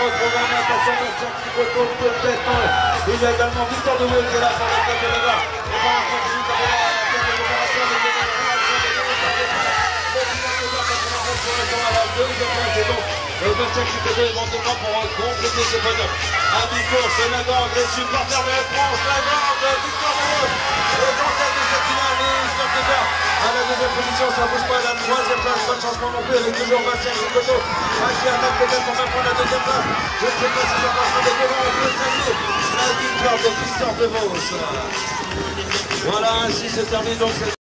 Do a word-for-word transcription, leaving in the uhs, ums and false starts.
retrouver en attention Bastien qui retourne complètement. Il y a également Victor de Gaulle qui est là pour le club de Laval. Et pendant trente minutes avec la récupération de et Bastien qui peut éventuellement pour compléter ce podium. À mi-course, c'est Lagan, agressif par terre de France, Lagan, Victor de Gaulle. Et dans cette deuxième finale, Victor de Gaulle. À la deuxième position, ça ne bouge pas. La troisième place, pas de changement non plus, avec toujours Bastien Chicoteau qui attaque peut-être pour même prendre la deuxième place. Je ne sais pas si ça passera de devant. On peut saluer la victoire de Christophe de Vos. Voilà, ainsi se termine donc cette